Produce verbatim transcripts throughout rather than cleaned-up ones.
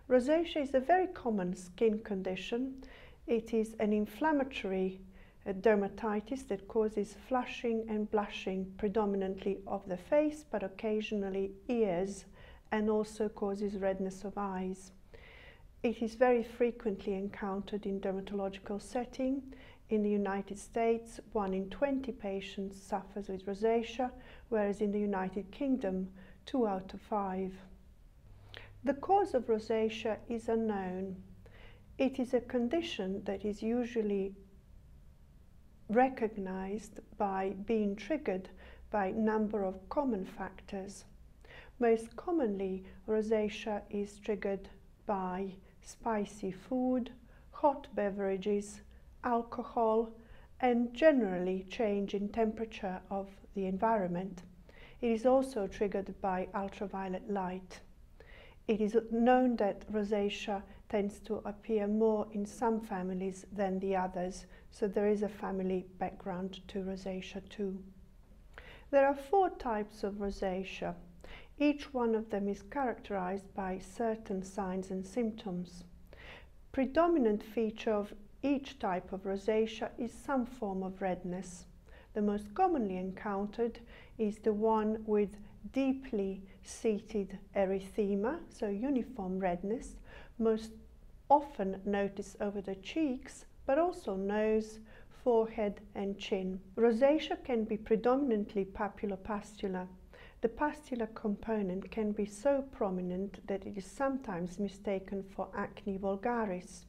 Rosacea is a very common skin condition. It is an inflammatory uh, dermatitis that causes flushing and blushing predominantly of the face, but occasionally ears, and also causes redness of eyes. It is very frequently encountered in dermatological setting. In the United States, one in twenty patients suffers with rosacea, whereas in the United Kingdom, two out of five. The cause of rosacea is unknown. It is a condition that is usually recognized by being triggered by a number of common factors. Most commonly, rosacea is triggered by spicy food, hot beverages, alcohol, and generally change in temperature of the environment. It is also triggered by ultraviolet light. It is known that rosacea tends to appear more in some families than the others, so there is a family background to rosacea too. There are four types of rosacea. Each one of them is characterized by certain signs and symptoms. Predominant feature of each type of rosacea is some form of redness. The most commonly encountered is the one with deeply seated erythema, so uniform redness, most often noticed over the cheeks, but also nose, forehead and chin. Rosacea can be predominantly papulopustular. The pustular component can be so prominent that it is sometimes mistaken for acne vulgaris.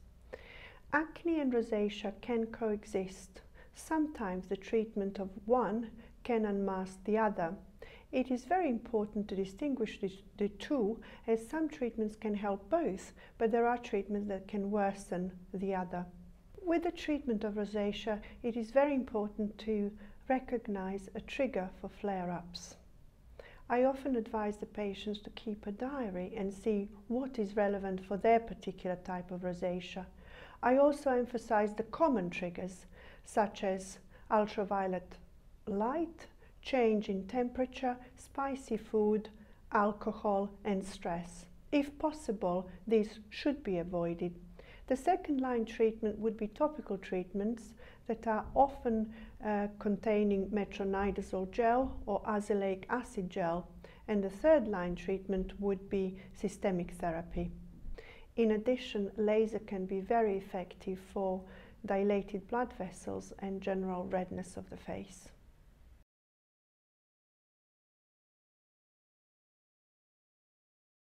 Acne and rosacea can coexist. Sometimes the treatment of one can unmask the other. It is very important to distinguish the, the two, as some treatments can help both, but there are treatments that can worsen the other. With the treatment of rosacea, it is very important to recognize a trigger for flare-ups. I often advise the patients to keep a diary and see what is relevant for their particular type of rosacea. I also emphasize the common triggers, such as ultraviolet light, change in temperature, spicy food, alcohol and stress. If possible, these should be avoided. The second line treatment would be topical treatments that are often uh, containing metronidazole gel or azelaic acid gel, and the third line treatment would be systemic therapy. In addition, laser can be very effective for dilated blood vessels and general redness of the face.